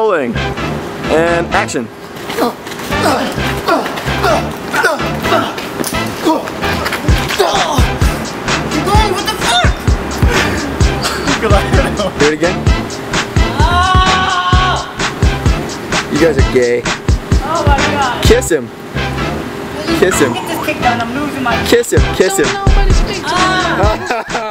rolling. And action. What the fuck? Do it again. You guys are gay. Oh my god. Kiss him. Kiss him. Get this kick down, I'm losing my... Kiss him. Kiss him. Ah.